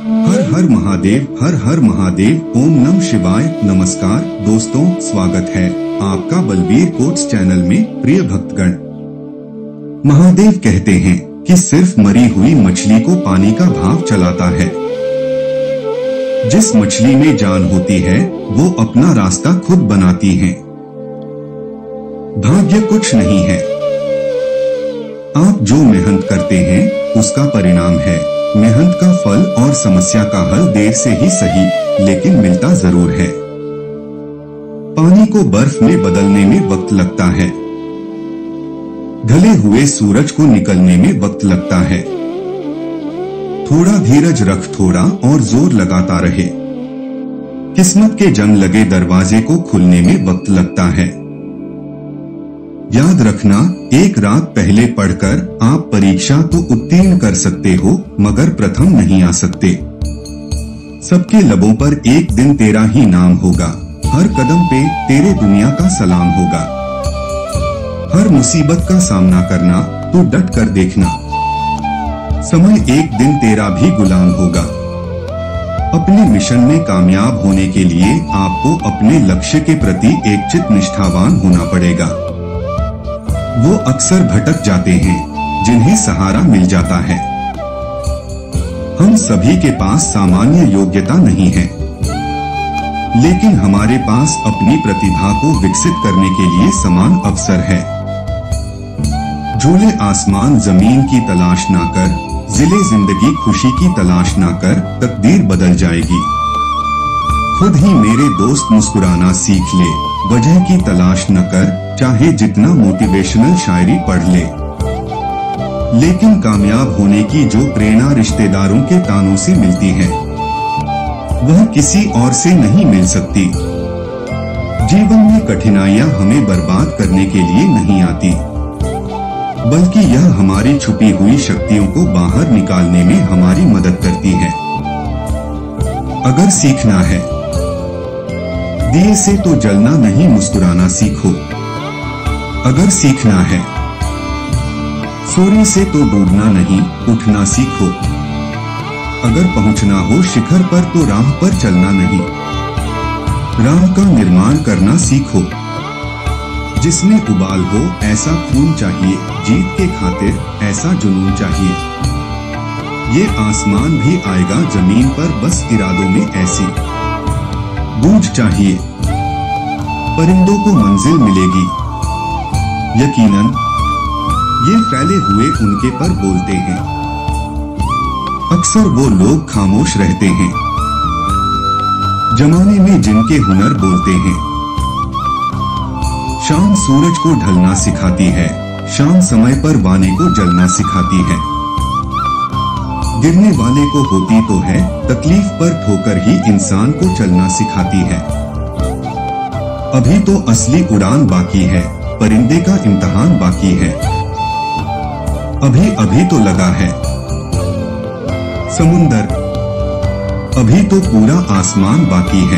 हर हर महादेव, हर हर महादेव। ओम नमः शिवाय। नमस्कार दोस्तों, स्वागत है आपका बलबीर कोट्स चैनल में। प्रिय भक्तगण, महादेव कहते हैं कि सिर्फ मरी हुई मछली को पानी का भाव चलाता है। जिस मछली में जान होती है वो अपना रास्ता खुद बनाती है। भाग्य कुछ नहीं है, आप जो मेहनत करते हैं उसका परिणाम है। मेहनत का फल और समस्या का हल देर से ही सही, लेकिन मिलता जरूर है। पानी को बर्फ में बदलने में वक्त लगता है, ढले हुए सूरज को निकलने में वक्त लगता है। थोड़ा धीरज रख, थोड़ा और जोर लगाता रहे। किस्मत के जंग लगे दरवाजे को खुलने में वक्त लगता है। याद रखना, एक रात पहले पढ़कर आप परीक्षा तो उत्तीर्ण कर सकते हो, मगर प्रथम नहीं आ सकते। सबके लबों पर एक दिन तेरा ही नाम होगा, हर कदम पे तेरे दुनिया का सलाम होगा। हर मुसीबत का सामना करना तो डट कर देखना, समय एक दिन तेरा भी गुलाम होगा। अपने मिशन में कामयाब होने के लिए आपको अपने लक्ष्य के प्रति एकचित्त निष्ठावान होना पड़ेगा। वो अक्सर भटक जाते हैं जिन्हें सहारा मिल जाता है। हम सभी के पास सामान्य योग्यता नहीं है, लेकिन हमारे पास अपनी प्रतिभा को विकसित करने के लिए समान अवसर है। झूले आसमान जमीन की तलाश ना कर, जिले जिंदगी खुशी की तलाश ना कर, तकदीर बदल जाएगी। खुद ही मेरे दोस्त मुस्कुराना सीख ले, वजह की तलाश न कर, चाहे जितना मोटिवेशनल शायरी पढ़ ले। लेकिन कामयाब होने की जो प्रेरणा रिश्तेदारों के तानों से मिलती है, वह किसी और से नहीं मिल सकती। जीवन में कठिनाइयां हमें बर्बाद करने के लिए नहीं आती, बल्कि यह हमारी छुपी हुई शक्तियों को बाहर निकालने में हमारी मदद करती है। अगर सीखना है दिए से तो जलना नहीं, मुस्कुराना सीखो। अगर सीखना है सूर्य से तो डूबना नहीं, उठना सीखो। अगर पहुंचना हो शिखर पर तो राह पर चलना नहीं, राह का निर्माण करना सीखो। जिसमें उबाल हो ऐसा खून चाहिए, जीत के खातिर ऐसा जुनून चाहिए। ये आसमान भी आएगा जमीन पर, बस इरादों में ऐसी गूंज चाहिए। परिंदों को मंजिल मिलेगी यकीनन, ये फैले हुए उनके पर बोलते हैं। अक्सर वो लोग खामोश रहते हैं जमाने में जिनके हुनर बोलते हैं। शाम सूरज को ढलना सिखाती है, शाम समय पर वाने को जलना सिखाती है। गिरने वाले को होती तो है तकलीफ, पर ठोकर ही इंसान को चलना सिखाती है। अभी तो असली उड़ान बाकी है, परिंदे का इम्तिहान बाकी है। अभी अभी तो लगा है समुंदर, अभी तो पूरा आसमान बाकी है।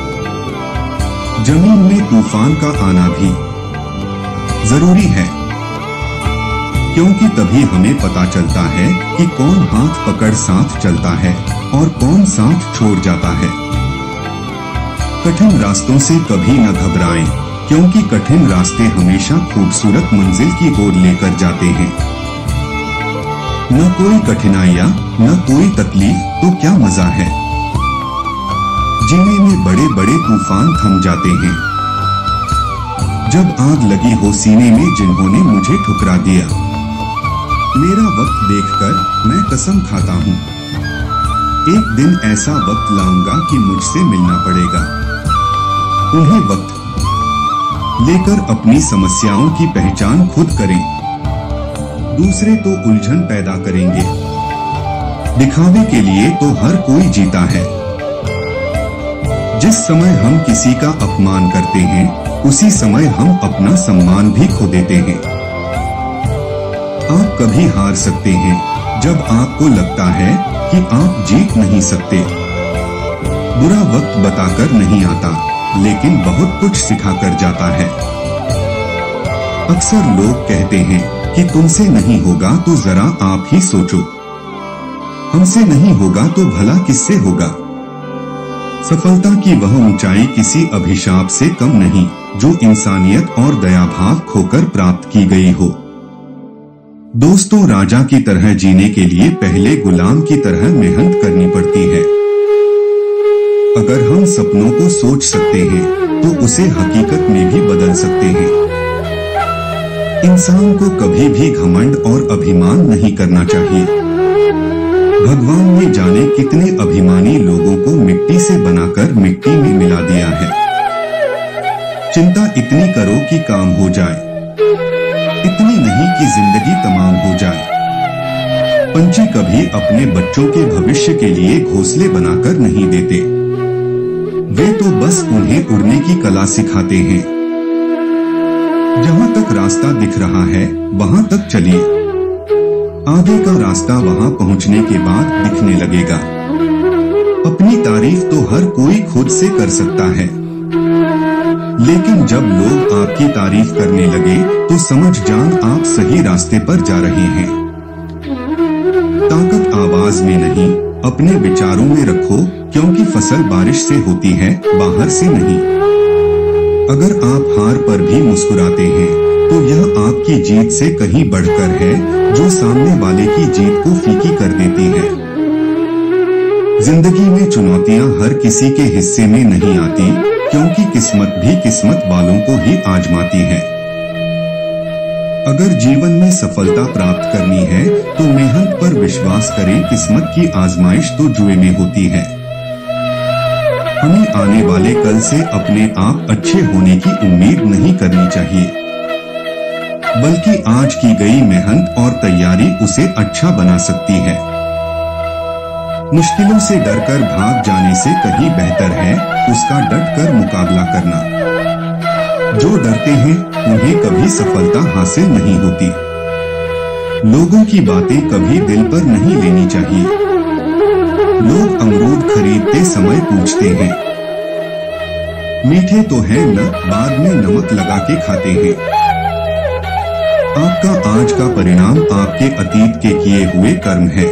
जमीन में तूफान का आना भी जरूरी है, क्योंकि तभी हमें पता चलता है कि कौन हाथ पकड़ साथ चलता है और कौन साथ छोड़ जाता है। कठिन रास्तों से कभी न घबराएं, क्योंकि कठिन रास्ते हमेशा खूबसूरत मंजिल की ओर लेकर जाते हैं। न कोई कठिनाइयां, न कोई तकलीफ, तो क्या मजा है। जीने में बड़े बड़े तूफान थम जाते हैं, जब आग लगी हो सीने में जिन्होंने मुझे ठुकरा दिया। मेरा वक्त देखकर मैं कसम खाता हूँ, एक दिन ऐसा वक्त लाऊंगा कि मुझसे मिलना पड़ेगा। उन्हें वक्त लेकर अपनी समस्याओं की पहचान खुद करें, दूसरे तो उलझन पैदा करेंगे। दिखावे के लिए तो हर कोई जीता है। जिस समय हम किसी का अपमान करते हैं, उसी समय हम अपना सम्मान भी खो देते हैं। आप कभी हार सकते हैं जब आपको लगता है कि आप जीत नहीं सकते। बुरा वक्त बताकर नहीं आता, लेकिन बहुत कुछ सिखाकर जाता है। अक्सर लोग कहते हैं कि तुमसे नहीं होगा तो जरा आप ही सोचो। हमसे नहीं होगा तो भला किससे होगा। सफलता की वह ऊंचाई किसी अभिशाप से कम नहीं जो इंसानियत और दयाभाव खोकर प्राप्त की गई हो। दोस्तों, राजा की तरह जीने के लिए पहले गुलाम की तरह मेहनत करनी पड़ती है। अगर हम सपनों को सोच सकते हैं तो उसे हकीकत में भी बदल सकते हैं। इंसान को कभी भी घमंड और अभिमान नहीं करना चाहिए। भगवान ने जाने कितने अभिमानी लोगों को मिट्टी से बनाकर मिट्टी में मिला दिया है। चिंता इतनी करो कि काम हो जाए, इतनी नहीं कि जिंदगी तमाम हो जाए। पंछी कभी अपने बच्चों के भविष्य के लिए घोंसले बनाकर नहीं देते, वे तो बस उन्हें उड़ने की कला सिखाते हैं। जहां तक रास्ता दिख रहा है वहां तक चलिए, आगे का रास्ता वहां पहुंचने के बाद दिखने लगेगा। अपनी तारीफ तो हर कोई खुद से कर सकता है, लेकिन जब लोग आपकी तारीफ करने लगे तो समझ जान आप सही रास्ते पर जा रहे हैं। ताकत आवाज में नहीं, अपने विचारों में रखो, क्योंकि फसल बारिश से होती है, बाहर से नहीं। अगर आप हार पर भी मुस्कुराते हैं तो यह आपकी जीत से कहीं बढ़कर है, जो सामने वाले की जीत को फीकी कर देती है। जिंदगी में चुनौतियां हर किसी के हिस्से में नहीं आती, क्योंकि किस्मत भी किस्मत वालों को ही आजमाती है। अगर जीवन में सफलता प्राप्त करनी है तो मेहनत पर विश्वास करें। किस्मत की आजमाइश तो जुए में होती है। हमें आने वाले कल से अपने आप अच्छे होने की उम्मीद नहीं करनी चाहिए, बल्कि आज की गई मेहनत और तैयारी उसे अच्छा बना सकती है। मुश्किलों से डरकर भाग जाने से कहीं बेहतर है उसका डटकर मुकाबला करना। जो डरते हैं उन्हें कभी सफलता हासिल नहीं होती। लोगों की बातें कभी दिल पर नहीं लेनी चाहिए। लोग अमरूद खरीदते समय पूछते हैं, मीठे तो हैं न, बाद में नमक लगा के खाते हैं। आपका आज का परिणाम आपके अतीत के किए हुए कर्म है।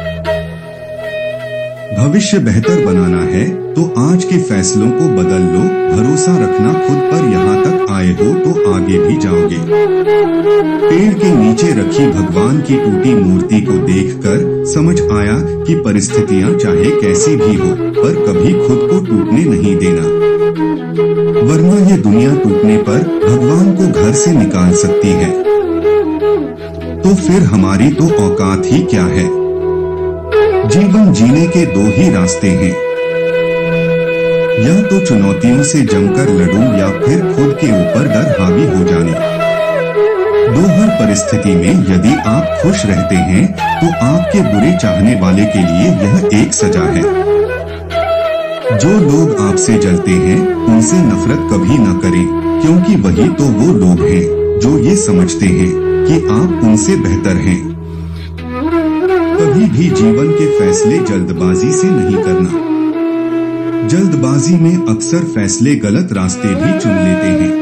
भविष्य बेहतर बनाना है तो आज के फैसलों को बदल लो। भरोसा रखना खुद पर, यहाँ तक आए हो तो आगे भी जाओगे। पेड़ के नीचे रखी भगवान की टूटी मूर्ति को देखकर समझ आया कि परिस्थितियां चाहे कैसी भी हो, पर कभी खुद को टूटने नहीं देना, वरना ये दुनिया टूटने पर भगवान को घर से निकाल सकती है। तो फिर हमारी तो औकात ही क्या है। जीवन जीने के दो ही रास्ते हैं, या तो चुनौतियों से जमकर लड़ूं या फिर खुद के ऊपर डर हावी हो जाने। दो हर परिस्थिति में यदि आप खुश रहते हैं तो आपके बुरे चाहने वाले के लिए यह एक सजा है। जो लोग आपसे जलते हैं उनसे नफरत कभी न करें, क्योंकि वही तो वो लोग हैं जो ये समझते हैं कि आप उनसे बेहतर हैं। कभी भी जीवन के फैसले जल्दबाजी से नहीं करना। जल्दबाजी में अक्सर फैसले गलत रास्ते भी चुन लेते हैं।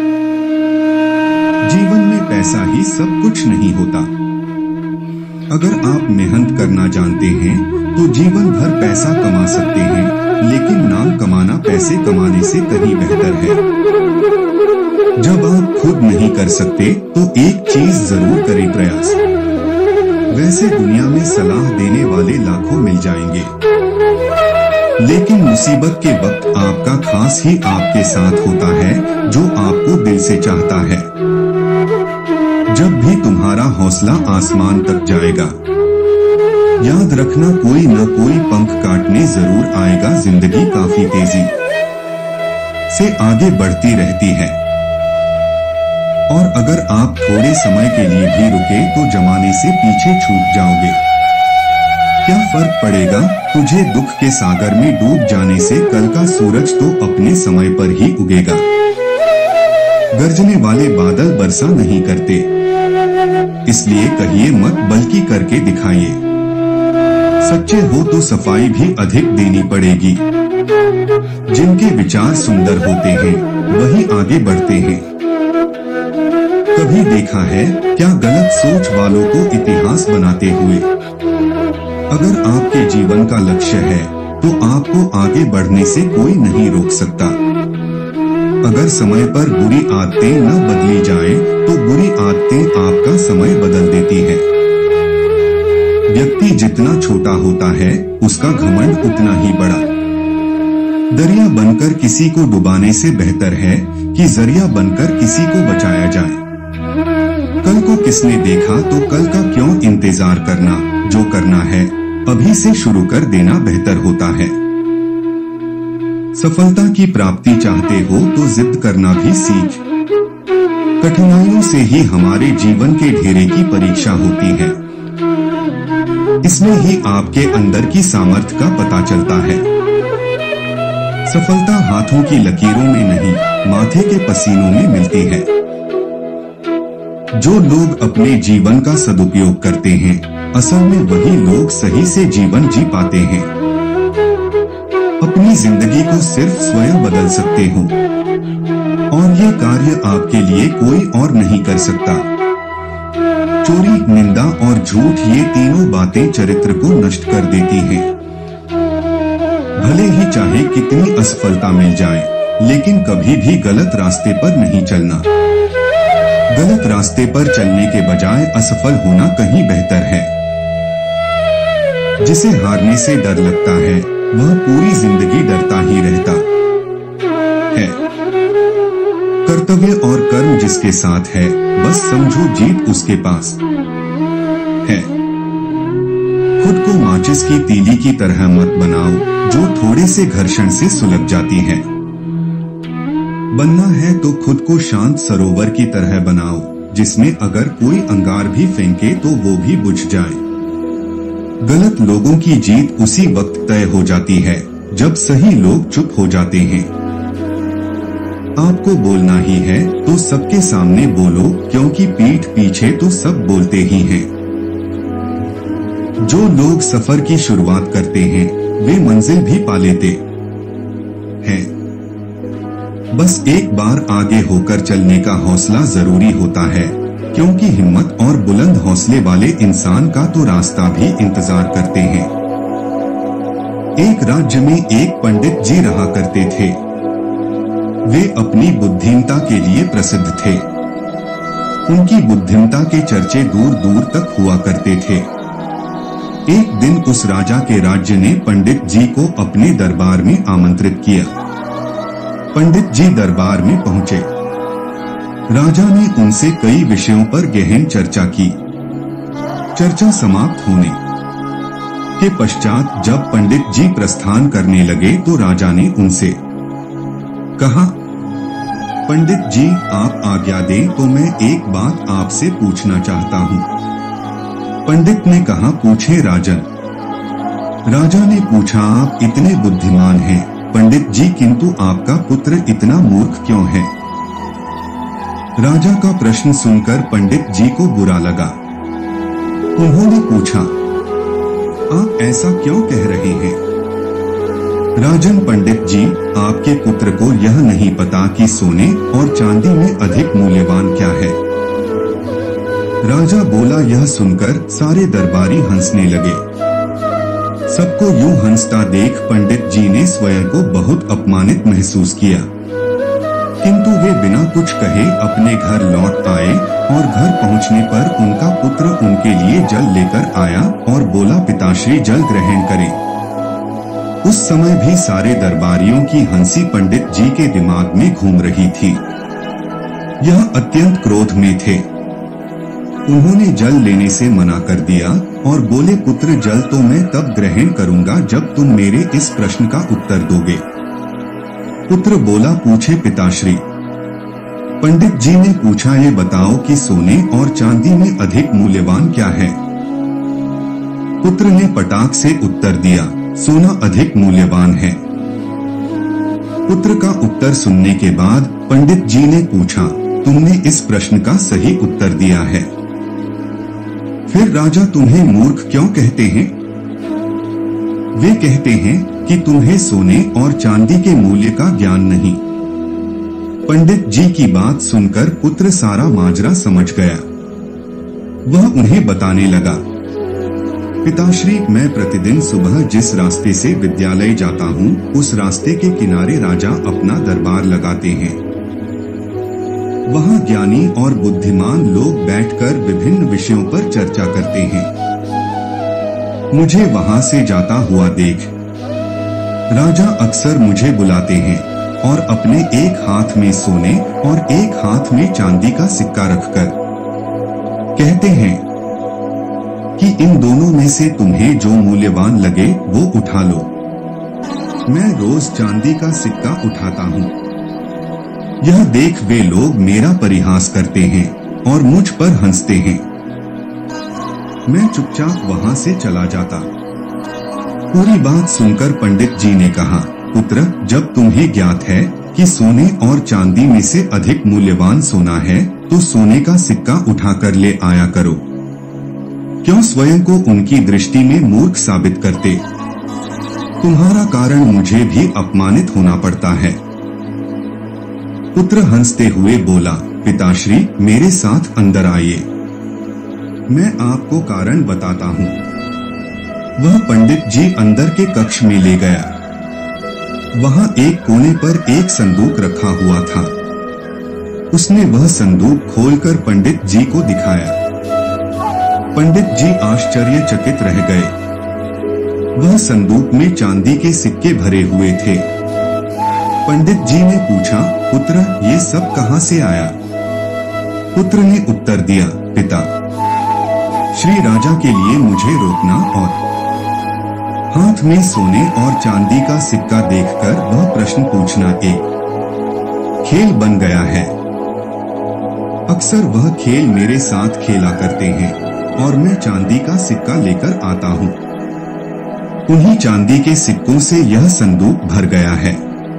जीवन में पैसा ही सब कुछ नहीं होता। अगर आप मेहनत करना जानते हैं तो जीवन भर पैसा कमा सकते हैं, लेकिन नाम कमाना पैसे कमाने से कहीं बेहतर है। जब आप खुद नहीं कर सकते तो एक चीज जरूर करें, प्रयास। वैसे दुनिया में सलाह देने वाले लाखों मिल जाएंगे, लेकिन मुसीबत के वक्त आपका खास ही आपके साथ होता है जो आपको दिल से चाहता है। जब भी तुम्हारा हौसला आसमान तक जाएगा, याद रखना कोई न कोई पंख काटने जरूर आएगा। जिंदगी काफी तेजी से आगे बढ़ती रहती है, और अगर आप थोड़े समय के लिए भी रुके तो जमाने से पीछे छूट जाओगे। क्या फर्क पड़ेगा तुझे दुख के सागर में डूब जाने से, कल का सूरज तो अपने समय पर ही उगेगा। गरजने वाले बादल वर्षा नहीं करते, इसलिए कहिए मत बल्कि करके दिखाइए। सच्चे हो तो सफाई भी अधिक देनी पड़ेगी। जिनके विचार सुंदर होते हैं वही आगे बढ़ते हैं। कभी देखा है क्या गलत सोच वालों को इतिहास बनाते हुए? अगर आपके जीवन का लक्ष्य है तो आपको आगे बढ़ने से कोई नहीं रोक सकता। अगर समय पर बुरी आदतें न बदली जाएं, तो बुरी आदतें आपका समय बदल देती है। व्यक्ति जितना छोटा होता है, उसका घमंड उतना ही बड़ा। दरिया बनकर किसी को डुबाने से बेहतर है कि जरिया बनकर किसी को बचाया जाए। कल को किसने देखा तो कल का क्यों इंतजार करना, जो करना है अभी से शुरू कर देना बेहतर होता है। सफलता की प्राप्ति चाहते हो तो जिद करना भी सीख। कठिनाइयों से ही हमारे जीवन के ढेरे की परीक्षा होती है। इसमें ही आपके अंदर की सामर्थ्य का पता चलता है। सफलता हाथों की लकीरों में नहीं, माथे के पसीनों में मिलती है। जो लोग अपने जीवन का सदुपयोग करते हैं, असल में वही लोग सही से जीवन जी पाते हैं। अपनी जिंदगी को सिर्फ स्वयं बदल सकते हो और ये कार्य आपके लिए कोई और नहीं कर सकता। चोरी, निंदा और झूठ, ये तीनों बातें चरित्र को नष्ट कर देती हैं। भले ही चाहे कितनी असफलता मिल जाए, लेकिन कभी भी गलत रास्ते पर नहीं चलना। गलत रास्ते पर चलने के बजाय असफल होना कहीं बेहतर है। जिसे हारने से डर लगता है, वह पूरी जिंदगी डरता ही रहता है। कर्तव्य और कर्म जिसके साथ है, बस समझो जीत उसके पास है। खुद को माचिस की तीली की तरह मत बनाओ, जो थोड़े से घर्षण से सुलग जाती है। बनना है तो खुद को शांत सरोवर की तरह बनाओ, जिसमें अगर कोई अंगार भी फेंके तो वो भी बुझ जाए। गलत लोगों की जीत उसी वक्त तय हो जाती है जब सही लोग चुप हो जाते हैं। आपको बोलना ही है तो सबके सामने बोलो, क्योंकि पीठ पीछे तो सब बोलते ही हैं। जो लोग सफर की शुरुआत करते हैं, वे मंजिल भी पा लेते हैं। बस एक बार आगे होकर चलने का हौसला जरूरी होता है, क्योंकि हिम्मत और बुलंद हौसले वाले इंसान का तो रास्ता भी इंतजार करते हैं। एक राज्य में एक पंडित जी रहा करते थे। वे अपनी बुद्धिमता के लिए प्रसिद्ध थे। उनकी बुद्धिमता के चर्चे दूर दूर तक हुआ करते थे। एक दिन उस राजा के राज्य ने पंडित जी को अपने दरबार में आमंत्रित किया। पंडित जी दरबार में पहुंचे। राजा ने उनसे कई विषयों पर गहन चर्चा की। चर्चा समाप्त होने के पश्चात जब पंडित जी प्रस्थान करने लगे तो राजा ने उनसे कहा, पंडित जी, आप आज्ञा दें तो मैं एक बात आपसे पूछना चाहता हूँ। पंडित ने कहा, पूछे राजन। राजा ने पूछा, आप इतने बुद्धिमान हैं पंडित जी, किंतु आपका पुत्र इतना मूर्ख क्यों है? राजा का प्रश्न सुनकर पंडित जी को बुरा लगा। उन्होंने पूछा, आप ऐसा क्यों कह रहे हैं? राजन, पंडित जी, आपके पुत्र को यह नहीं पता कि सोने और चांदी में अधिक मूल्यवान क्या है। राजा बोला। यह सुनकर सारे दरबारी हंसने लगे। सबको यूं हंसता देख पंडित जी ने स्वयं को बहुत अपमानित महसूस किया, किंतु वे बिना कुछ कहे अपने घर लौट आए और घर पहुंचने पर उनका पुत्र उनके लिए जल लेकर आया और बोला, पिताश्री, जल ग्रहण करें। उस समय भी सारे दरबारियों की हंसी पंडित जी के दिमाग में घूम रही थी। यह अत्यंत क्रोध में थे। उन्होंने जल लेने से मना कर दिया और बोले, पुत्र, जल तो मैं तब ग्रहण करूंगा जब तुम मेरे इस प्रश्न का उत्तर दोगे। पुत्र बोला, पूछे पिताश्री। पंडित जी ने पूछा, ये बताओ कि सोने और चांदी में अधिक मूल्यवान क्या है? पुत्र ने पटाख से उत्तर दिया, सोना अधिक मूल्यवान है। पुत्र का उत्तर सुनने के बाद पंडित जी ने पूछा, तुमने इस प्रश्न का सही उत्तर दिया है, फिर राजा तुम्हें मूर्ख क्यों कहते हैं? वे कहते हैं कि तुम्हें सोने और चांदी के मूल्य का ज्ञान नहीं। पंडित जी की बात सुनकर पुत्र सारा माजरा समझ गया। वह उन्हें बताने लगा। पिताश्री, मैं प्रतिदिन सुबह जिस रास्ते से विद्यालय जाता हूँ, उस रास्ते के किनारे राजा अपना दरबार लगाते हैं। वहाँ ज्ञानी और बुद्धिमान लोग बैठकर विभिन्न विषयों पर चर्चा करते हैं। मुझे वहाँ से जाता हुआ देख राजा अक्सर मुझे बुलाते हैं और अपने एक हाथ में सोने और एक हाथ में चांदी का सिक्का रखकर कहते हैं कि इन दोनों में से तुम्हें जो मूल्यवान लगे वो उठा लो। मैं रोज चांदी का सिक्का उठाता हूँ। यह देख वे लोग मेरा परिहास करते हैं और मुझ पर हंसते हैं। मैं चुपचाप वहां से चला जाता। पूरी बात सुनकर पंडित जी ने कहा, पुत्र, जब तुम्हें ज्ञात है कि सोने और चांदी में से अधिक मूल्यवान सोना है, तो सोने का सिक्का उठाकर ले आया करो। क्यों स्वयं को उनकी दृष्टि में मूर्ख साबित करते? तुम्हारा कारण मुझे भी अपमानित होना पड़ता है। पुत्र हंसते हुए बोला, पिताश्री, मेरे साथ अंदर आइए, मैं आपको कारण बताता हूँ। वह पंडित जी अंदर के कक्ष में ले गया। वहाँ एक कोने पर एक संदूक रखा हुआ था। उसने वह संदूक खोलकर पंडित जी को दिखाया। पंडित जी आश्चर्यचकित रह गए। वह संदूक में चांदी के सिक्के भरे हुए थे। पंडित जी ने पूछा, पुत्र, ये सब कहाँ से आया? पुत्र ने उत्तर दिया, पिता, श्री राजा के लिए मुझे रोकना और हाथ में सोने और चांदी का सिक्का देखकर वह प्रश्न पूछना एक खेल बन गया है। अक्सर वह खेल मेरे साथ खेला करते हैं और मैं चांदी का सिक्का लेकर आता हूँ। उन्हीं चांदी के सिक्कों से यह संदूक भर गया है।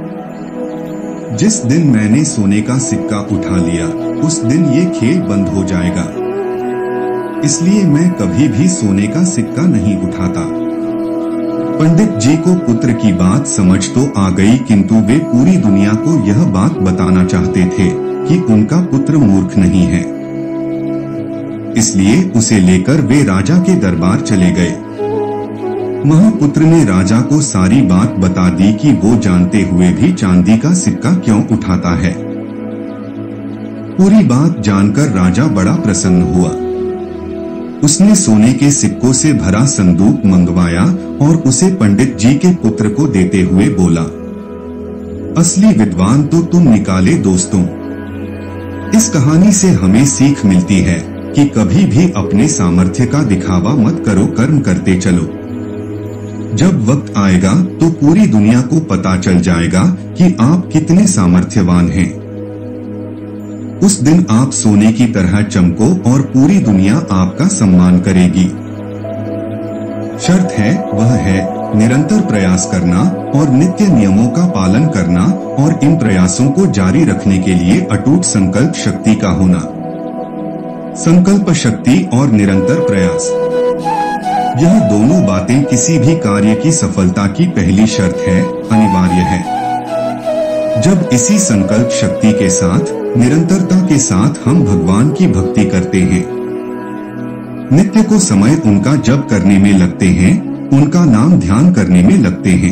जिस दिन मैंने सोने का सिक्का उठा लिया, उस दिन ये खेल बंद हो जाएगा। इसलिए मैं कभी भी सोने का सिक्का नहीं उठाता। पंडित जी को पुत्र की बात समझ तो आ गई, किंतु वे पूरी दुनिया को यह बात बताना चाहते थे कि उनका पुत्र मूर्ख नहीं है। इसलिए उसे लेकर वे राजा के दरबार चले गए। महापुत्र ने राजा को सारी बात बता दी कि वो जानते हुए भी चांदी का सिक्का क्यों उठाता है। पूरी बात जानकर राजा बड़ा प्रसन्न हुआ। उसने सोने के सिक्कों से भरा संदूक मंगवाया और उसे पंडित जी के पुत्र को देते हुए बोला, असली विद्वान तो तुम निकाले दोस्तों। इस कहानी से हमें सीख मिलती है कि कभी भी अपने सामर्थ्य का दिखावा मत करो, कर्म करते चलो। जब वक्त आएगा तो पूरी दुनिया को पता चल जाएगा कि आप कितने सामर्थ्यवान हैं। उस दिन आप सोने की तरह चमको और पूरी दुनिया आपका सम्मान करेगी। शर्त है वह है निरंतर प्रयास करना और नित्य नियमों का पालन करना और इन प्रयासों को जारी रखने के लिए अटूट संकल्प शक्ति का होना। संकल्प शक्ति और निरंतर प्रयास, यह दोनों बातें किसी भी कार्य की सफलता की पहली शर्त है, अनिवार्य है। जब इसी संकल्प शक्ति के साथ, निरंतरता के साथ हम भगवान की भक्ति करते हैं, नित्य को समय उनका जप करने में लगते हैं, उनका नाम ध्यान करने में लगते हैं,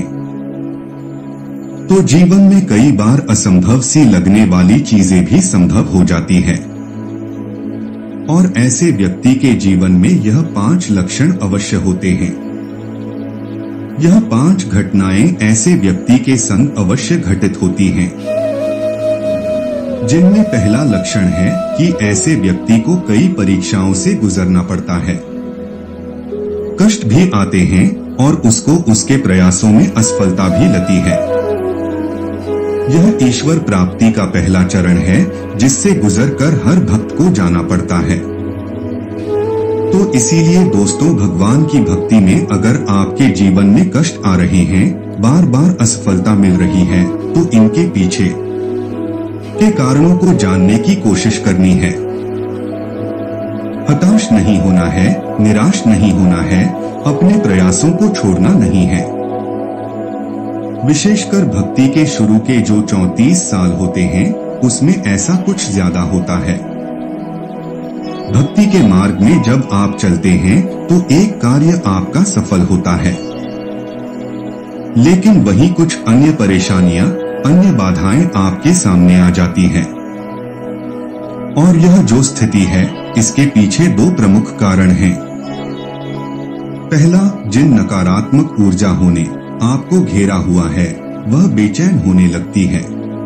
तो जीवन में कई बार असंभव सी लगने वाली चीजें भी संभव हो जाती है। और ऐसे व्यक्ति के जीवन में यह 5 लक्षण अवश्य होते हैं। यह 5 घटनाएं ऐसे व्यक्ति के संग अवश्य घटित होती हैं, जिनमें पहला लक्षण है कि ऐसे व्यक्ति को कई परीक्षाओं से गुजरना पड़ता है। कष्ट भी आते हैं और उसको उसके प्रयासों में असफलता भी लगती है। यह ईश्वर प्राप्ति का पहला चरण है, जिससे गुजरकर हर भक्त को जाना पड़ता है। तो इसीलिए दोस्तों, भगवान की भक्ति में अगर आपके जीवन में कष्ट आ रहे हैं, बार बार असफलता मिल रही है, तो इनके पीछे के कारणों को जानने की कोशिश करनी है। हताश नहीं होना है, निराश नहीं होना है, अपने प्रयासों को छोड़ना नहीं है। विशेषकर भक्ति के शुरू के जो 34 साल होते हैं, उसमें ऐसा कुछ ज्यादा होता है। भक्ति के मार्ग में जब आप चलते हैं तो एक कार्य आपका सफल होता है, लेकिन वहीं कुछ अन्य परेशानियां, अन्य बाधाएं आपके सामने आ जाती हैं। और यह जो स्थिति है, इसके पीछे दो प्रमुख कारण हैं। पहला, जिन नकारात्मक ऊर्जाओं ने आपको घेरा हुआ है, वह बेचैन होने लगती है।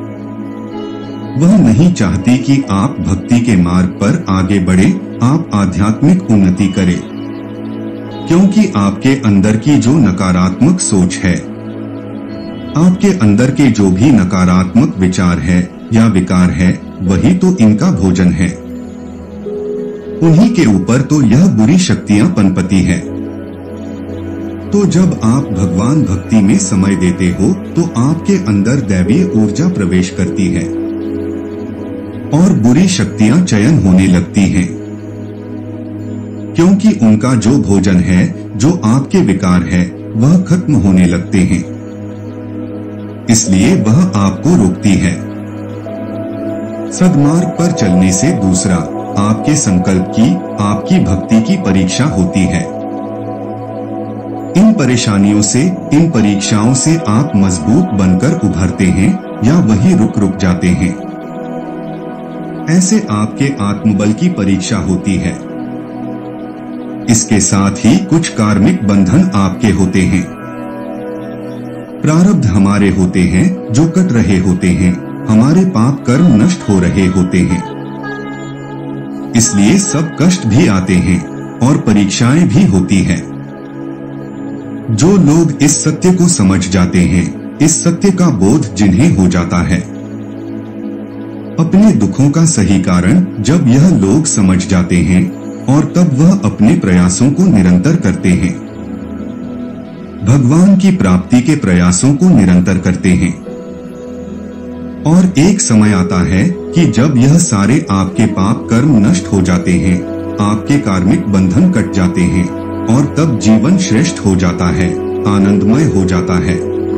वह नहीं चाहती कि आप भक्ति के मार्ग पर आगे बढ़े, आप आध्यात्मिक उन्नति करें, क्योंकि आपके अंदर की जो नकारात्मक सोच है, आपके अंदर के जो भी नकारात्मक विचार है या विकार है, वही तो इनका भोजन है। उन्हीं के ऊपर तो यह बुरी शक्तियां पनपती है। तो जब आप भगवान भक्ति में समय देते हो तो आपके अंदर दैवीय ऊर्जा प्रवेश करती है और बुरी शक्तियां चयन होने लगती हैं, क्योंकि उनका जो भोजन है, जो आपके विकार है, वह खत्म होने लगते हैं। इसलिए वह आपको रोकती है। सद्मार्ग पर चलने से दूसरा, आपके संकल्प की, आपकी भक्ति की परीक्षा होती है। इन परेशानियों से, इन परीक्षाओं से आप मजबूत बनकर उभरते हैं या वही रुक जाते हैं। ऐसे आपके आत्मबल की परीक्षा होती है। इसके साथ ही कुछ कार्मिक बंधन आपके होते हैं। प्रारब्ध हमारे होते हैं जो कट रहे होते हैं, हमारे पाप कर्म नष्ट हो रहे होते हैं। इसलिए सब कष्ट भी आते हैं और परीक्षाएं भी होती हैं। जो लोग इस सत्य को समझ जाते हैं, इस सत्य का बोध जिन्हें हो जाता है, अपने दुखों का सही कारण जब यह लोग समझ जाते हैं और तब वह अपने प्रयासों को निरंतर करते हैं, भगवान की प्राप्ति के प्रयासों को निरंतर करते हैं। और एक समय आता है कि जब यह सारे आपके पाप कर्म नष्ट हो जाते हैं, आपके कार्मिक बंधन कट जाते हैं और तब जीवन श्रेष्ठ हो जाता है, आनंदमय हो जाता है।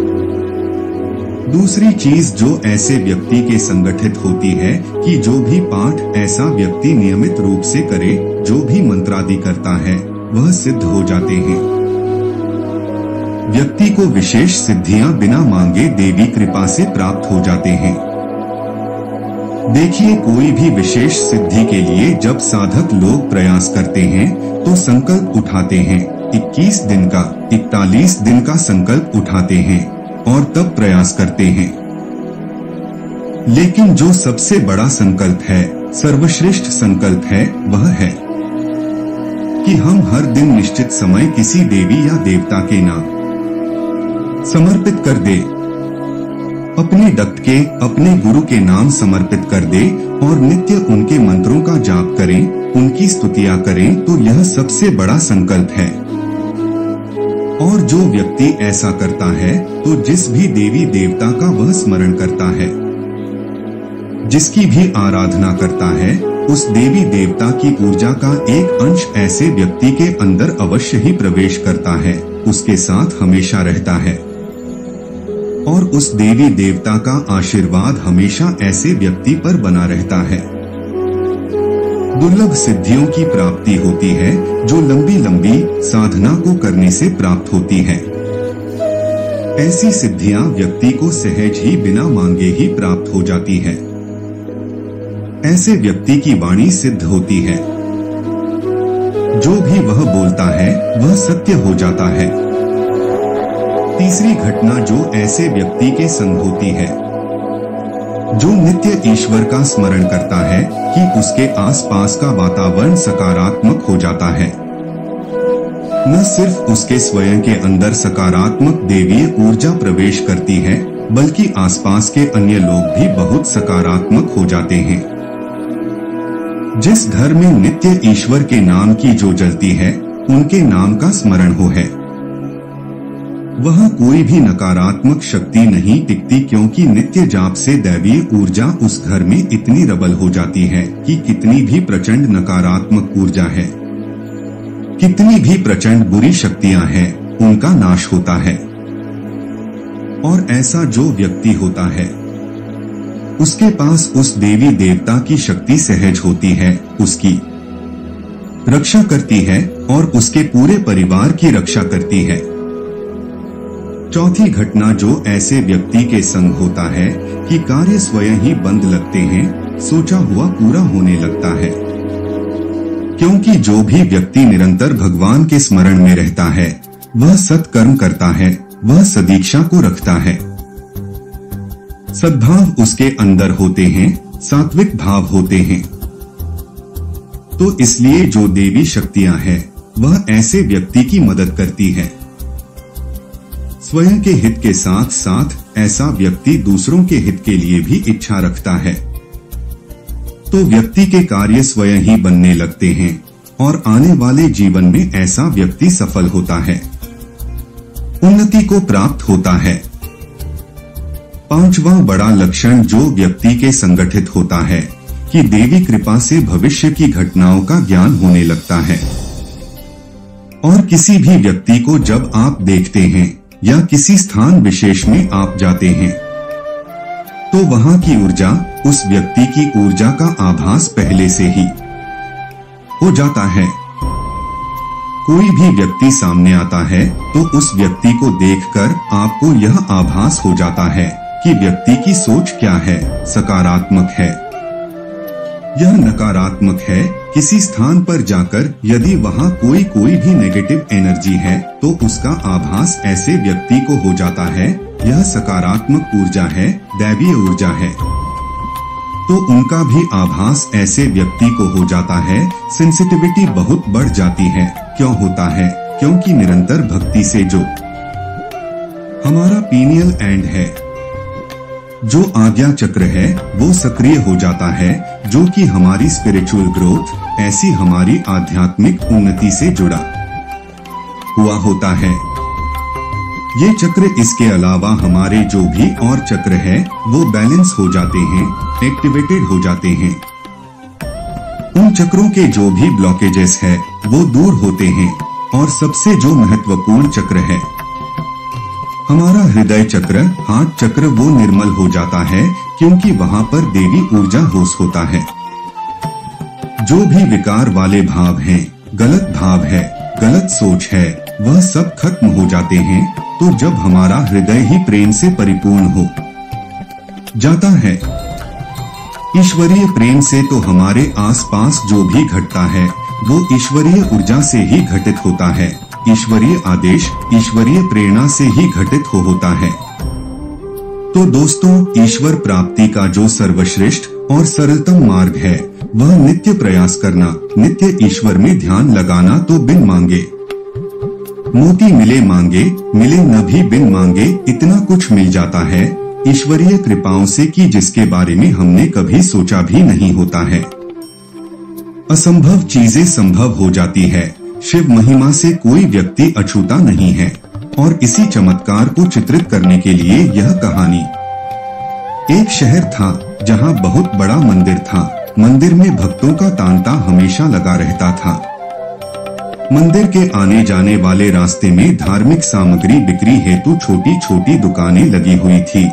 दूसरी चीज जो ऐसे व्यक्ति के संगठित होती है कि जो भी पाठ ऐसा व्यक्ति नियमित रूप से करे, जो भी मंत्रादि करता है, वह सिद्ध हो जाते हैं। व्यक्ति को विशेष सिद्धियां बिना मांगे देवी कृपा से प्राप्त हो जाते हैं। देखिए, कोई भी विशेष सिद्धि के लिए जब साधक लोग प्रयास करते हैं तो संकल्प उठाते हैं, 21 दिन का, 41 दिन का संकल्प उठाते हैं और तब प्रयास करते हैं। लेकिन जो सबसे बड़ा संकल्प है, सर्वश्रेष्ठ संकल्प है, वह है कि हम हर दिन निश्चित समय किसी देवी या देवता के नाम समर्पित कर दे, अपने डक्त के, अपने गुरु के नाम समर्पित कर दे और नित्य उनके मंत्रों का जाप करें, उनकी स्तुतियां करें, तो यह सबसे बड़ा संकल्प है। और जो व्यक्ति ऐसा करता है तो जिस भी देवी देवता का वह स्मरण करता है, जिसकी भी आराधना करता है, उस देवी देवता की ऊर्जा का एक अंश ऐसे व्यक्ति के अंदर अवश्य ही प्रवेश करता है, उसके साथ हमेशा रहता है और उस देवी देवता का आशीर्वाद हमेशा ऐसे व्यक्ति पर बना रहता है। दुर्लभ सिद्धियों की प्राप्ति होती है जो लंबी लंबी साधना को करने से प्राप्त होती है। ऐसी सिद्धियां व्यक्ति को सहज ही बिना मांगे ही प्राप्त हो जाती है। ऐसे व्यक्ति की वाणी सिद्ध होती है, जो भी वह बोलता है वह सत्य हो जाता है। तीसरी घटना जो ऐसे व्यक्ति के संग होती है, जो नित्य ईश्वर का स्मरण करता है, कि उसके आसपास का वातावरण सकारात्मक हो जाता है। न सिर्फ उसके स्वयं के अंदर सकारात्मक देवीय ऊर्जा प्रवेश करती है, बल्कि आसपास के अन्य लोग भी बहुत सकारात्मक हो जाते हैं। जिस घर में नित्य ईश्वर के नाम की जो जलती है, उनके नाम का स्मरण हो है, वहाँ कोई भी नकारात्मक शक्ति नहीं टिकती, क्योंकि नित्य जाप से दैवीय ऊर्जा उस घर में इतनी प्रबल हो जाती है कि कितनी भी प्रचंड नकारात्मक ऊर्जा है, कितनी भी प्रचंड बुरी शक्तियां हैं, उनका नाश होता है। और ऐसा जो व्यक्ति होता है, उसके पास उस देवी देवता की शक्ति सहज होती है, उसकी रक्षा करती है और उसके पूरे परिवार की रक्षा करती है। चौथी घटना जो ऐसे व्यक्ति के संग होता है कि कार्य स्वयं ही बंद लगते हैं, सोचा हुआ पूरा होने लगता है। क्योंकि जो भी व्यक्ति निरंतर भगवान के स्मरण में रहता है, वह सत्कर्म करता है, वह सदीक्षा को रखता है। सद्भाव उसके अंदर होते हैं, सात्विक भाव होते हैं। तो इसलिए जो देवी शक्तियां हैं, वह ऐसे व्यक्ति की मदद करती है। स्वयं के हित के साथ साथ ऐसा व्यक्ति दूसरों के हित के लिए भी इच्छा रखता है, तो व्यक्ति के कार्य स्वयं ही बनने लगते हैं और आने वाले जीवन में ऐसा व्यक्ति सफल होता है, उन्नति को प्राप्त होता है। पांचवा बड़ा लक्षण जो व्यक्ति के संगठित होता है कि देवी कृपा से भविष्य की घटनाओं का ज्ञान होने लगता है। और किसी भी व्यक्ति को जब आप देखते हैं या किसी स्थान विशेष में आप जाते हैं, तो वहां की ऊर्जा, उस व्यक्ति की ऊर्जा का आभास पहले से ही हो जाता है। कोई भी व्यक्ति सामने आता है तो उस व्यक्ति को देखकर आपको यह आभास हो जाता है कि व्यक्ति की सोच क्या है, सकारात्मक है यह नकारात्मक है। किसी स्थान पर जाकर यदि वहां कोई भी नेगेटिव एनर्जी है तो उसका आभास ऐसे व्यक्ति को हो जाता है, यह सकारात्मक ऊर्जा है, दैवीय ऊर्जा है। तो उनका भी आभास ऐसे व्यक्ति को हो जाता है। सेंसिटिविटी बहुत बढ़ जाती है। क्यों होता है? क्योंकि निरंतर भक्ति से जो हमारा पीनियल एंड है, जो आज्ञा चक्र है, वो सक्रिय हो जाता है, जो कि हमारी स्पिरिचुअल ग्रोथ, ऐसी हमारी आध्यात्मिक उन्नति से जुड़ा हुआ होता है। ये चक्र, इसके अलावा हमारे जो भी और चक्र है, वो बैलेंस हो जाते हैं, एक्टिवेटेड हो जाते हैं। उन चक्रों के जो भी ब्लॉकेजेस है, वो दूर होते हैं। और सबसे जो महत्वपूर्ण चक्र है, हमारा हृदय चक्र, हार्ट चक्र, वो निर्मल हो जाता है, क्योंकि वहां पर देवी ऊर्जा होश होता है। जो भी विकार वाले भाव हैं, गलत भाव है, गलत सोच है, वह सब खत्म हो जाते हैं। तो जब हमारा हृदय ही प्रेम से परिपूर्ण हो जाता है, ईश्वरीय प्रेम से, तो हमारे आसपास जो भी घटता है वो ईश्वरीय ऊर्जा से ही घटित होता है। ईश्वरीय आदेश, ईश्वरीय प्रेरणा से ही घटित होता है। तो दोस्तों, ईश्वर प्राप्ति का जो सर्वश्रेष्ठ और सरलतम मार्ग है, वह नित्य प्रयास करना, नित्य ईश्वर में ध्यान लगाना। तो बिन मांगे मोती मिले, मांगे मिले न भी बिन मांगे, इतना कुछ मिल जाता है ईश्वरीय कृपाओं से कि जिसके बारे में हमने कभी सोचा भी नहीं होता है। असंभव चीजें संभव हो जाती है। शिव महिमा से कोई व्यक्ति अछूता नहीं है। और इसी चमत्कार को चित्रित करने के लिए यह कहानी। एक शहर था जहां बहुत बड़ा मंदिर था। मंदिर में भक्तों का तांता हमेशा लगा रहता था। मंदिर के आने जाने वाले रास्ते में धार्मिक सामग्री बिक्री हेतु छोटी छोटी दुकानें लगी हुई थी।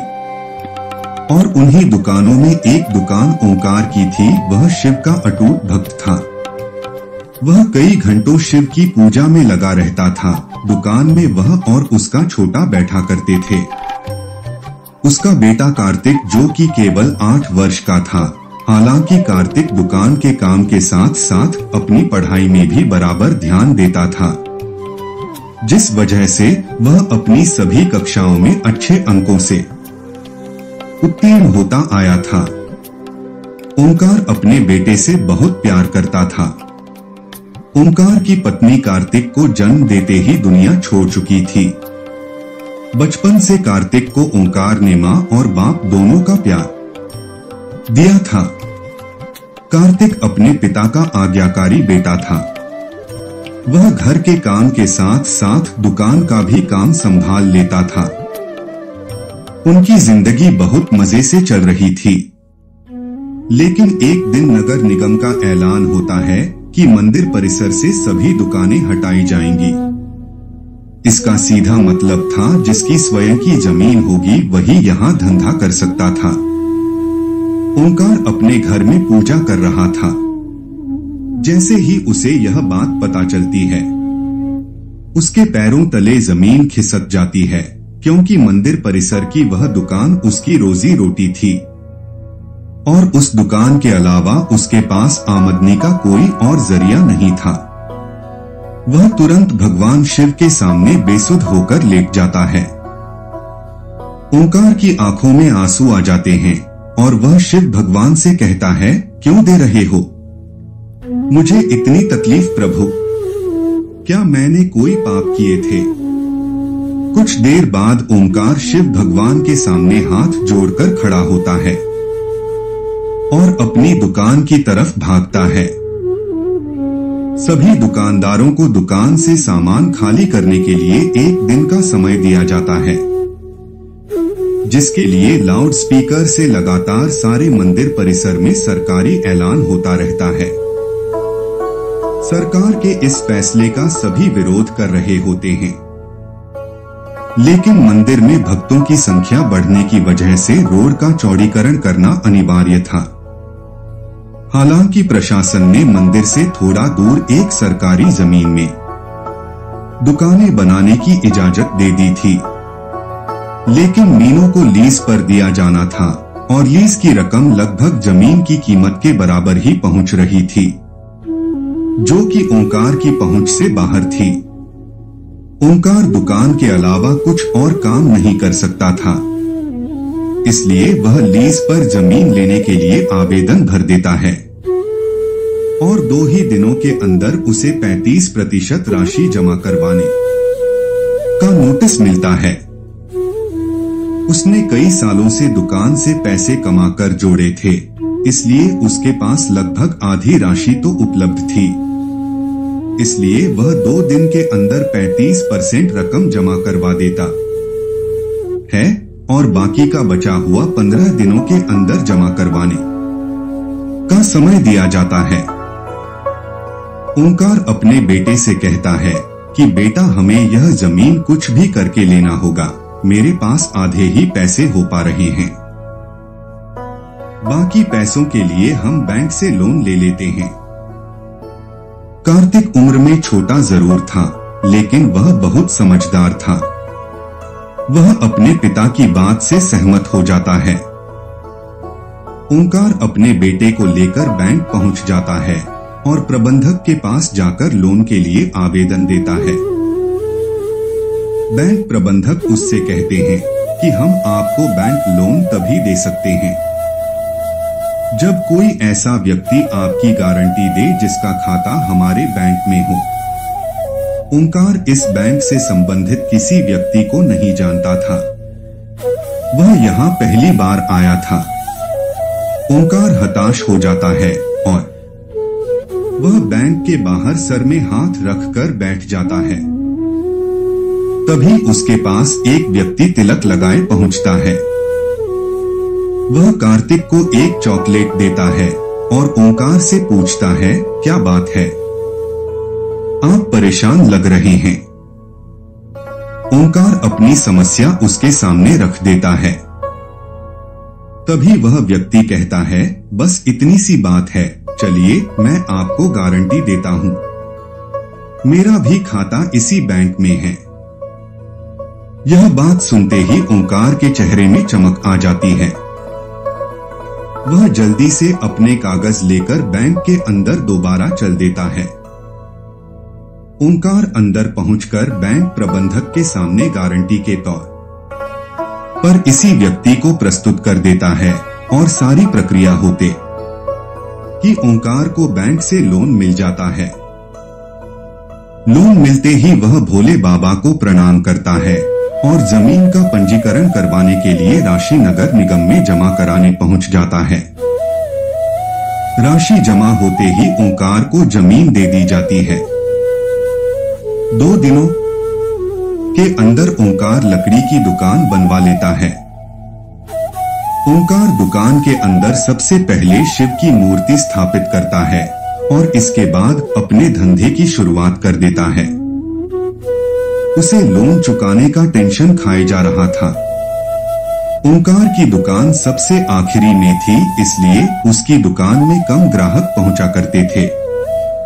और उन्हीं दुकानों में एक दुकान ओंकार की थी। वह शिव का अटूट भक्त था। वह कई घंटों शिव की पूजा में लगा रहता था। दुकान में वह और उसका छोटा बैठा करते थे। उसका बेटा कार्तिक, जो कि केवल 8 वर्ष का था। हालांकि कार्तिक दुकान के काम के साथ साथ अपनी पढ़ाई में भी बराबर ध्यान देता था, जिस वजह से वह अपनी सभी कक्षाओं में अच्छे अंकों से उत्तीर्ण होता आया था। ओंकार अपने बेटे से बहुत प्यार करता था। ओंकार की पत्नी कार्तिक को जन्म देते ही दुनिया छोड़ चुकी थी। बचपन से कार्तिक को ओंकार ने माँ और बाप दोनों का प्यार दिया था। कार्तिक अपने पिता का आज्ञाकारी बेटा था। वह घर के काम के साथ साथ दुकान का भी काम संभाल लेता था। उनकी जिंदगी बहुत मजे से चल रही थी। लेकिन एक दिन नगर निगम का ऐलान होता है कि मंदिर परिसर से सभी दुकानें हटाई जाएंगी। इसका सीधा मतलब था, जिसकी स्वयं की जमीन होगी वही यहाँ धंधा कर सकता था। ओंकार अपने घर में पूजा कर रहा था। जैसे ही उसे यह बात पता चलती है, उसके पैरों तले जमीन खिसक जाती है, क्योंकि मंदिर परिसर की वह दुकान उसकी रोजी रोटी थी और उस दुकान के अलावा उसके पास आमदनी का कोई और जरिया नहीं था। वह तुरंत भगवान शिव के सामने बेसुध होकर लेट जाता है। ओंकार की आंखों में आंसू आ जाते हैं और वह शिव भगवान से कहता है, क्यों दे रहे हो मुझे इतनी तकलीफ प्रभु? क्या मैंने कोई पाप किए थे? कुछ देर बाद ओंकार शिव भगवान के सामने हाथ जोड़कर खड़ा होता है और अपनी दुकान की तरफ भागता है। सभी दुकानदारों को दुकान से सामान खाली करने के लिए एक दिन का समय दिया जाता है, जिसके लिए लाउड स्पीकर से लगातार सारे मंदिर परिसर में सरकारी ऐलान होता रहता है। सरकार के इस फैसले का सभी विरोध कर रहे होते हैं, लेकिन मंदिर में भक्तों की संख्या बढ़ने की वजह से रोड का चौड़ीकरण करना अनिवार्य था। हालांकि प्रशासन ने मंदिर से थोड़ा दूर एक सरकारी जमीन में दुकानें बनाने की इजाजत दे दी थी, लेकिन मीनों को लीज पर दिया जाना था और लीज की रकम लगभग जमीन की कीमत के बराबर ही पहुंच रही थी, जो कि ओंकार की पहुंच से बाहर थी। ओंकार दुकान के अलावा कुछ और काम नहीं कर सकता था, इसलिए वह लीज पर जमीन लेने के लिए आवेदन भर देता है और 2 ही दिनों के अंदर उसे 35% राशि जमा करवाने का नोटिस मिलता है। उसने कई सालों से दुकान से पैसे कमाकर जोड़े थे, इसलिए उसके पास लगभग आधी राशि तो उपलब्ध थी। इसलिए वह 2 दिन के अंदर 35% रकम जमा करवा देता है और बाकी का बचा हुआ 15 दिनों के अंदर जमा करवाने का समय दिया जाता है। ओंकार अपने बेटे से कहता है कि बेटा, हमें यह जमीन कुछ भी करके लेना होगा, मेरे पास आधे ही पैसे हो पा रहे हैं, बाकी पैसों के लिए हम बैंक से लोन ले लेते हैं। कार्तिक उम्र में छोटा जरूर था, लेकिन वह बहुत समझदार था। वह अपने पिता की बात से सहमत हो जाता है। ओंकार अपने बेटे को लेकर बैंक पहुंच जाता है और प्रबंधक के पास जाकर लोन के लिए आवेदन देता है। बैंक प्रबंधक उससे कहते हैं कि हम आपको बैंक लोन तभी दे सकते हैं जब कोई ऐसा व्यक्ति आपकी गारंटी दे जिसका खाता हमारे बैंक में हो। ओंकार इस बैंक से संबंधित किसी व्यक्ति को नहीं जानता था, वह यहाँ पहली बार आया था। ओंकार हताश हो जाता है और वह बैंक के बाहर सर में हाथ रखकर बैठ जाता है। तभी उसके पास एक व्यक्ति तिलक लगाए पहुंचता है। वह कार्तिक को एक चॉकलेट देता है और ओंकार से पूछता है, क्या बात है, आप परेशान लग रहे हैं? ओंकार अपनी समस्या उसके सामने रख देता है। तभी वह व्यक्ति कहता है, बस इतनी सी बात है, चलिए मैं आपको गारंटी देता हूं, मेरा भी खाता इसी बैंक में है। यह बात सुनते ही ओंकार के चेहरे में चमक आ जाती है। वह जल्दी से अपने कागज लेकर बैंक के अंदर दोबारा चल देता है। ओंकार अंदर पहुंचकर बैंक प्रबंधक के सामने गारंटी के तौर पर इसी व्यक्ति को प्रस्तुत कर देता है और सारी प्रक्रिया होते कि ओंकार को बैंक से लोन मिल जाता है। लोन मिलते ही वह भोले बाबा को प्रणाम करता है और जमीन का पंजीकरण करवाने के लिए राशि नगर निगम में जमा कराने पहुंच जाता है। राशि जमा होते ही ओंकार को जमीन दे दी जाती है। 2 दिनों के अंदर ओंकार लकड़ी की दुकान बनवा लेता है। ओंकार दुकान के अंदर सबसे पहले शिव की मूर्ति स्थापित करता है और इसके बाद अपने धंधे की शुरुआत कर देता है। उसे लोन चुकाने का टेंशन खाए जा रहा था। ओंकार की दुकान सबसे आखिरी में थी, इसलिए उसकी दुकान में कम ग्राहक पहुंचा करते थे।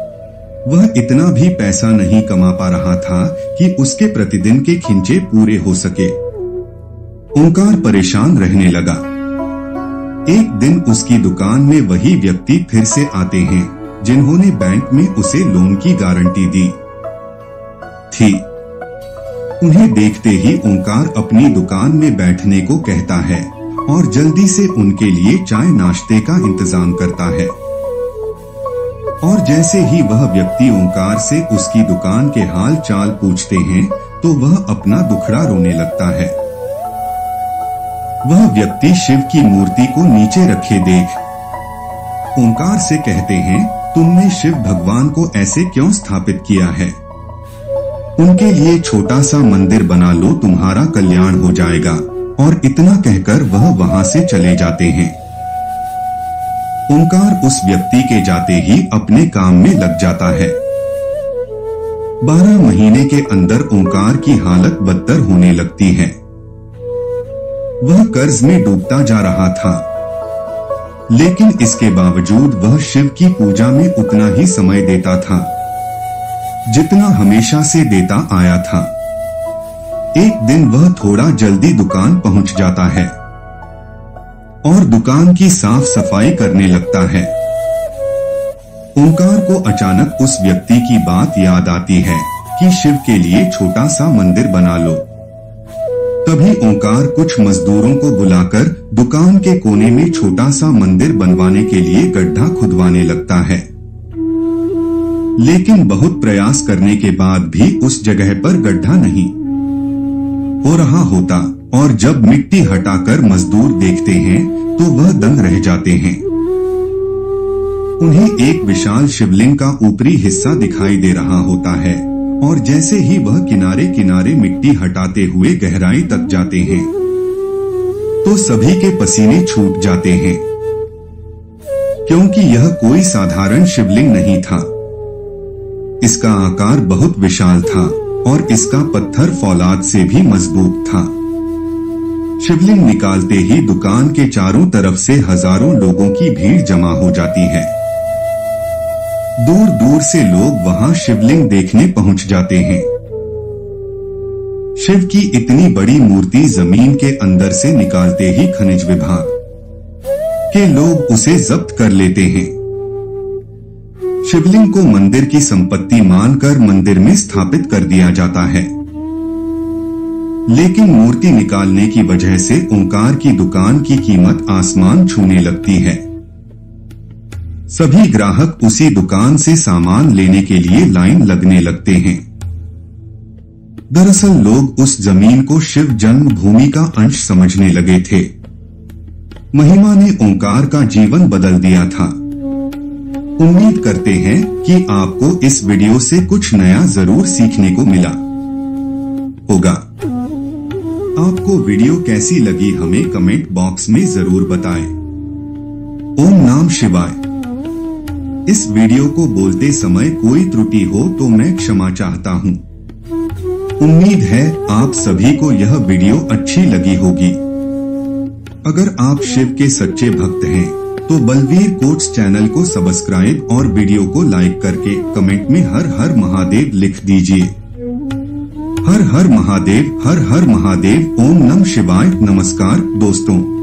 वह इतना भी पैसा नहीं कमा पा रहा था कि उसके प्रतिदिन के खिंचे पूरे हो सके। ओंकार परेशान रहने लगा। एक दिन उसकी दुकान में वही व्यक्ति फिर से आते हैं जिन्होंने बैंक में उसे लोन की गारंटी दी थी। उन्हें देखते ही ओंकार अपनी दुकान में बैठने को कहता है और जल्दी से उनके लिए चाय नाश्ते का इंतजाम करता है। और जैसे ही वह व्यक्ति ओंकार से उसकी दुकान के हाल चाल पूछते हैं तो वह अपना दुखड़ा रोने लगता है। वह व्यक्ति शिव की मूर्ति को नीचे रखे देख ओंकार से कहते हैं, तुमने शिव भगवान को ऐसे क्यों स्थापित किया है? उनके लिए छोटा सा मंदिर बना लो, तुम्हारा कल्याण हो जाएगा। और इतना कहकर वह वहां से चले जाते हैं। ओंकार उस व्यक्ति के जाते ही अपने काम में लग जाता है। 12 महीने के अंदर ओंकार की हालत बदतर होने लगती है। वह कर्ज में डूबता जा रहा था, लेकिन इसके बावजूद वह शिव की पूजा में उतना ही समय देता था जितना हमेशा से देता आया था। एक दिन वह थोड़ा जल्दी दुकान पहुंच जाता है और दुकान की साफ सफाई करने लगता है। ओंकार को अचानक उस व्यक्ति की बात याद आती है कि शिव के लिए छोटा सा मंदिर बना लो। तभी ओंकार कुछ मजदूरों को बुलाकर दुकान के कोने में छोटा सा मंदिर बनवाने के लिए गड्ढा खुदवाने लगता है। लेकिन बहुत प्रयास करने के बाद भी उस जगह पर गड्ढा नहीं हो रहा होता और जब मिट्टी हटाकर मजदूर देखते हैं तो वह दंग रह जाते हैं। उन्हें एक विशाल शिवलिंग का ऊपरी हिस्सा दिखाई दे रहा होता है और जैसे ही वह किनारे किनारे मिट्टी हटाते हुए गहराई तक जाते हैं तो सभी के पसीने छूट जाते हैं, क्योंकि यह कोई साधारण शिवलिंग नहीं था। इसका आकार बहुत विशाल था और इसका पत्थर फौलाद से भी मजबूत था। शिवलिंग निकालते ही दुकान के चारों तरफ से हजारों लोगों की भीड़ जमा हो जाती है। दूर दूर से लोग वहां शिवलिंग देखने पहुंच जाते हैं। शिव की इतनी बड़ी मूर्ति जमीन के अंदर से निकालते ही खनिज विभाग के लोग उसे जब्त कर लेते हैं। शिवलिंग को मंदिर की संपत्ति मानकर मंदिर में स्थापित कर दिया जाता है। लेकिन मूर्ति निकालने की वजह से ओंकार की दुकान की कीमत आसमान छूने लगती है। सभी ग्राहक उसी दुकान से सामान लेने के लिए लाइन लगने लगते हैं। दरअसल लोग उस जमीन को शिव जन्मभूमि का अंश समझने लगे थे। महिमा ने ओंकार का जीवन बदल दिया था। उम्मीद करते हैं कि आपको इस वीडियो से कुछ नया जरूर सीखने को मिला होगा। आपको वीडियो कैसी लगी हमें कमेंट बॉक्स में जरूर बताएं। ओम नाम शिवाय। इस वीडियो को बोलते समय कोई त्रुटि हो तो मैं क्षमा चाहता हूँ। उम्मीद है आप सभी को यह वीडियो अच्छी लगी होगी। अगर आप शिव के सच्चे भक्त हैं तो बलवीर कोट्स चैनल को सब्सक्राइब और वीडियो को लाइक करके कमेंट में हर हर महादेव लिख दीजिए। हर हर महादेव, हर हर महादेव। ओम नमः शिवाय। नमस्कार दोस्तों।